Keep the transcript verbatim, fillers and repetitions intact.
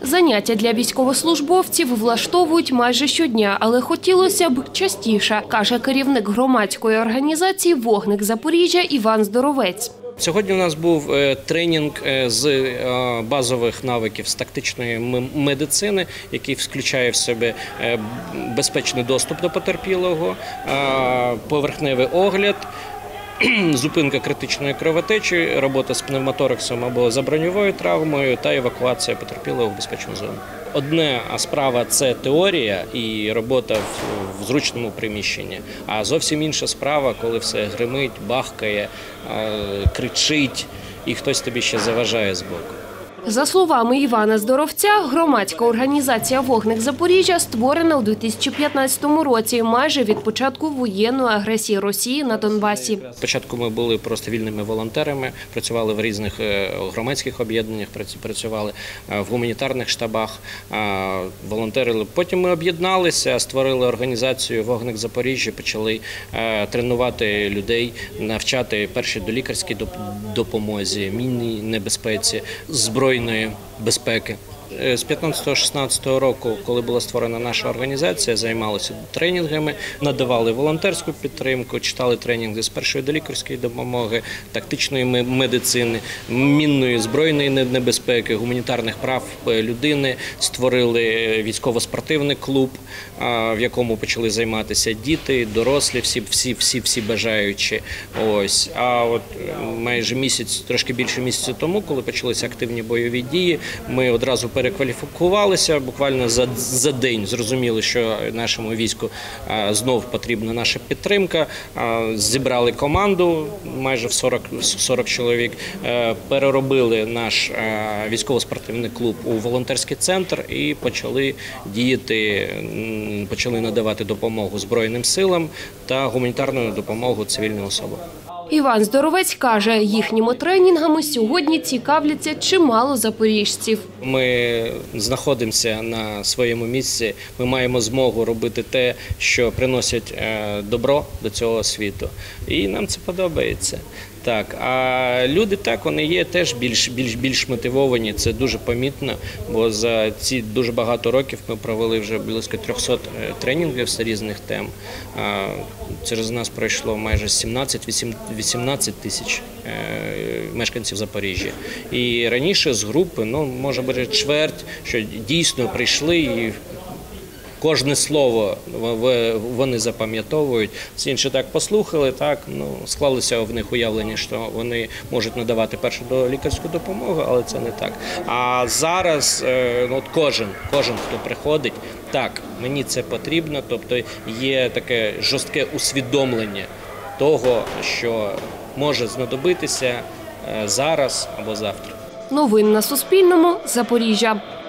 Заняття для військовослужбовців влаштовують майже щодня, але хотілося б частіше, каже керівник громадської організації «Вогник Запоріжжя» Іван Здоровець. Сьогодні у нас був тренінг з базових навиків з тактичної медицини, який включає в себе безпечний доступ до потерпілого, поверхневий огляд, зупинка критичної кровотечі, робота з пневмотораксом або заброньовою травмою та евакуація потерпілого в безпечну зону. Одне справа – це теорія і робота в зручному приміщенні, а зовсім інша справа, коли все гримить, бахкає, кричить і хтось тобі ще заважає збоку. За словами Івана Здоровця, громадська організація «Вогник Запоріжжя» створена у дві тисячі п'ятнадцятому році, майже від початку воєнної агресії Росії на Донбасі. Спочатку ми були просто вільними волонтерами, працювали в різних громадських об'єднаннях, працювали в гуманітарних штабах, волонтерили. Потім ми об'єдналися, створили організацію «Вогник Запоріжжя», почали тренувати людей, навчати першій долікарській допомозі, мінній небезпеці, зброї. безпеки. З п'ятнадцятого-шістнадцятого року, коли була створена наша організація, займалися тренінгами, надавали волонтерську підтримку, читали тренінги з першої долікарської допомоги, тактичної медицини, мінної збройної небезпеки, гуманітарних прав людини, створили військово-спортивний клуб, в якому почали займатися діти, дорослі, всі, всі, всі, всі бажаючі. Ось. А от майже місяць, трошки більше місяця тому, коли почалися активні бойові дії, ми одразу перекваліфікувалися, буквально за, за день зрозуміли, що нашому війську а, знов потрібна наша підтримка. А, зібрали команду майже в сорок, сорок чоловік, а, переробили наш військово-спортивний клуб у волонтерський центр і почали діяти, почали надавати допомогу Збройним силам та гуманітарну допомогу цивільним особам. Іван Здоровець каже, їхніми тренінгами сьогодні цікавляться чимало запоріжців. Ми знаходимося на своєму місці, ми маємо змогу робити те, що приносить добро до цього світу. І нам це подобається. Так, а люди так, вони є теж більш, більш, більш мотивовані, це дуже помітно, бо за ці дуже багато років ми провели вже близько трьохсот тренінгів з різних тем. Через нас пройшло майже сімнадцять-вісімнадцять тисяч мешканців Запоріжжя. І раніше з групи, ну, може бути чверть, що дійсно прийшли і кожне слово вони запам'ятовують. Всі інші так послухали, так, ну, склалися в них уявлення, що вони можуть надавати першу лікарську допомогу, але це не так. А зараз ну, от кожен, кожен, хто приходить, так, мені це потрібно, тобто є таке жорстке усвідомлення того, що може знадобитися зараз або завтра. Новини на Суспільному. Запоріжжя.